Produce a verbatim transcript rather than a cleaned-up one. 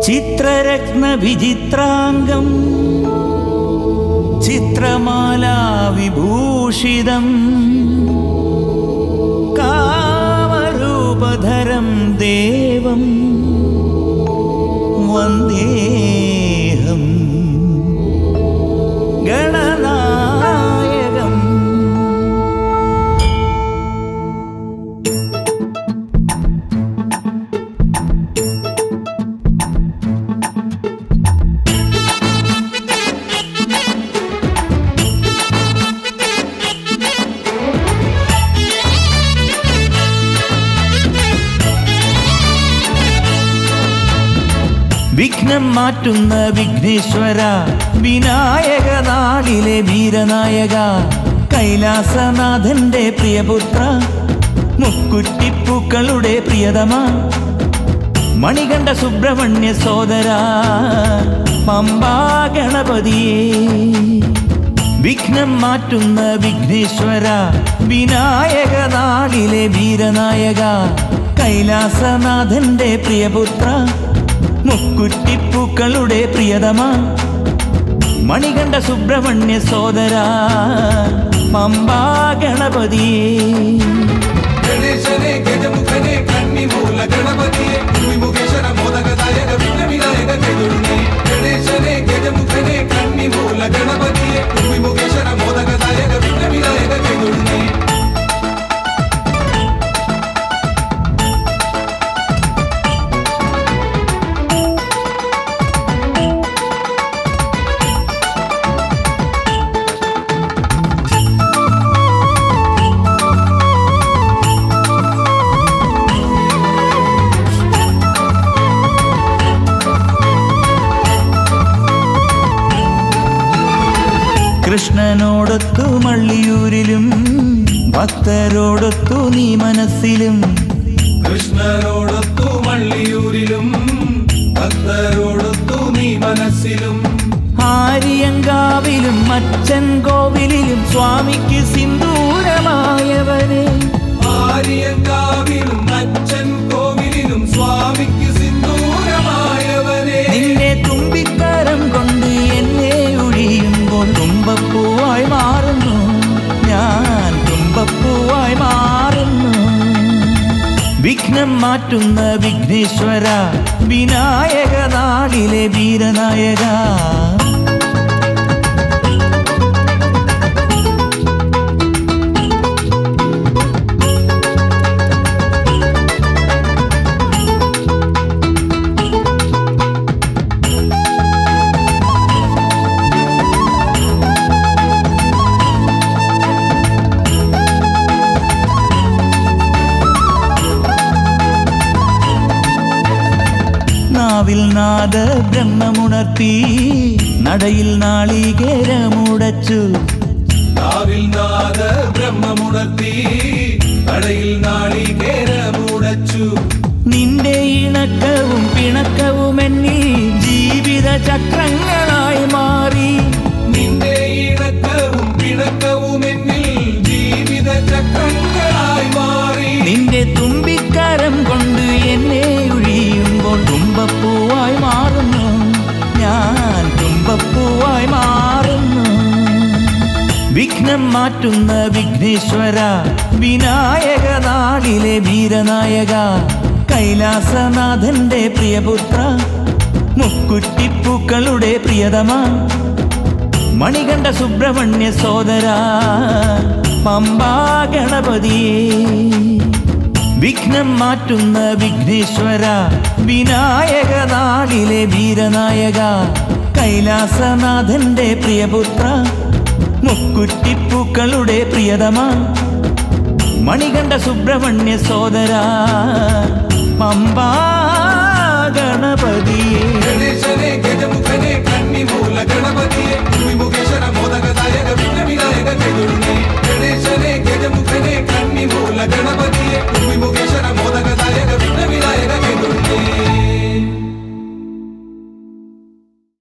ചിത്രരത്ന വിചിത്രാംഗം ചിത്രമാലാ വിഭൂഷിതം കാമരൂപധരം ദേവം വന്ദേഹം ഗണനായകം. വിഘ്നം മാറ്റുന്ന വിഘ്നേശ്വര വിനായക നാളിലെ വീരനായക കൈലാസനാഥന്റെ പ്രിയപുത്ര മുക്കുറ്റിപ്പൂക്കളുടെ പ്രിയതമ മണികണ്ഠ സുബ്രഹ്മണ്യ സോദര പമ്പാ ഗണപതിയേ. വിഘ്നം മാറ്റുന്ന വിഘ്നേശ്വര വിനായക നാളിലെ വീരനായക കൈലാസനാഥന്റെ പ്രിയപുത്ര മുക്കുറ്റിപ്പൂക്കളുടെ പ്രിയതമ മണികണ്ഠ സുബ്രഹ്മണ്യ സോദര പമ്പാ ഗണപതിയേ. ഗണേശനെ ഗജമുഖനെ കന്നിമൂല ഗണപതിയെ വിമുഖേശ്വര മോദകദായക വിഘ്നവിനായക കൈതൊഴുന്നേ. ഗണേശനെ ഗജമുഖനെ കന്നിമൂല ഗണപതിയെ വിമുഖേശ്വര മോദകദായക വിഘ്നവിനായക കൈതൊഴുന്നേ. കൃഷ്ണനോടൊത്തു മള്ളിയൂരിലും ഭക്തരോടൊത്തു നീ മനസ്സിലും. കൃഷ്ണനോടൊത്തു മള്ളിയൂരിലും ഭക്തരോടൊത്തു നീ മനസ്സിലും. ആര്യങ്കാവിലും അച്ഛൻ കോവിലിലും സ്വാമിക്ക് സിന്ദൂരമായവരെ. ആര്യങ്കാവിലും അച്ഛൻ കോവിലിലും സ്വാമിക്ക് സിന്ദൂരമായവരെ. നിന്റെ തുമ്പിക്കരം കൊണ്ട് എന്നെ ഒഴിയുമ്പോൾ തുമ്പപ്പൂവായി മാറുന്നു ഞാൻ, തുമ്പപ്പൂവായി മാറുന്നു. വിഘ്നം മാറ്റുന്ന വിഘ്നേശ്വര വിനായക നാളിലെ വീരനായക. നാവിൽ നാദ ബ്രഹ്മമുണർത്തി നടയിൽ നാളികേരമുടച്ചു. നാവിൽ നാദ ബ്രഹ്മമുണർത്തി നടയിൽ നാളികേരമുടച്ചു. നിന്റെ ഇണക്കവും പിണക്കവും എന്നിൽ ജീവിത ചക്രങ്ങളായി മാറി. നിന്റെ ഇണക്കവും പിണക്കവും എന്നിൽ ജീവിത ചക്രങ്ങളായി മാറി. നിന്റെ തുമ്പിക്കരം കൊണ്ട് എന്നെ ഒഴിയുമ്പോൾ തുമ്പപ്പൂവായി മാറുന്നു ഞാൻ, തുമ്പപ്പൂവായി മാറുന്നു. വിഘ്നം മാറ്റുന്ന വിഘ്നേശ്വര വിനായക നാളിലെ വീരനായക കൈലാസനാഥന്റെ പ്രിയപുത്ര മുക്കുറ്റിപ്പൂക്കളുടെ പ്രിയതമ മണികണ്ഠ സുബ്രഹ്മണ്യ സോദര പമ്പാ ഗണപതിയേ. വിഘ്നം മാറ്റുന്ന വിഘ്നേശ്വര വിനായക നാളിലെ വീരനായക കൈലാസനാഥന്റെ പ്രിയപുത്ര മുക്കുറ്റിപ്പൂക്കളുടെ പ്രിയതമ മണികണ്ഠ സുബ്രഹ്മണ്യ സോദര പമ്പാ ഗണപതിയേ. ഗണേശനെ ഗജമുഖനെ കന്നിമൂല ഗണപതിയെ